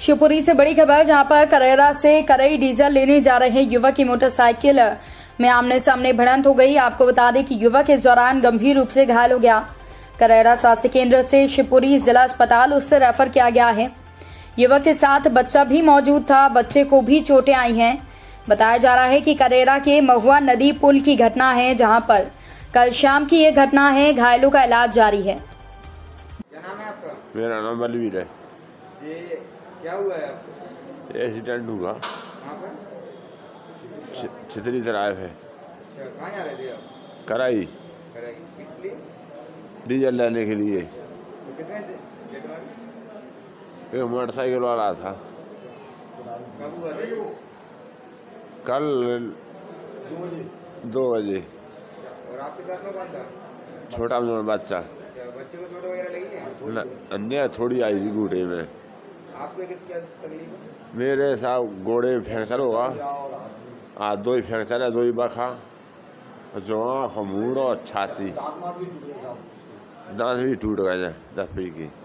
शिवपुरी से बड़ी खबर, जहां पर करेरा से करई डीजल लेने जा रहे युवक की मोटरसाइकिल में आमने सामने भिड़ंत हो गई। आपको बता दें कि युवक इस दौरान गंभीर रूप से घायल हो गया। करेरा स्वास्थ्य केंद्र से शिवपुरी जिला अस्पताल उससे रेफर किया गया है। युवक के साथ बच्चा भी मौजूद था। बच्चे को भी चोटें आई हैं। बताया जा रहा है कि करेरा के महुआ नदी पुल की घटना है, जहां पर कल शाम की ये घटना है। घायलों का इलाज जारी है। क्या नाम है आपका? मेरा नाम बलवीर है। ये क्या हुआ है आपको? एक्सीडेंट हुआ। कहाँ पर? छितरी ड्राइव है। अच्छा, कहाँ जा रहे थे आप? कराई किस लिए? डीजल लेने के लिए। तो किसने जेट मारी? एक मोटरसाइकिल वाला था। कब हुआ था ये? कल 2 बजे। और आपके साथ में कौन था? छोटा मोटा बच्चा। अच्छा, बच्चे को चोट वगैरह लगी है? अन्य थोड़ी आई थी घूटे में। आपको क्या तकलीफ है? मेरे साथ गोड़े में फ्रैक्चर हुआ। आज 2 ही फ्रैक्चर है, 2 ही बखा, जो आँख, मुँह और छाती, दांत भी टूट गए 10 फीट की।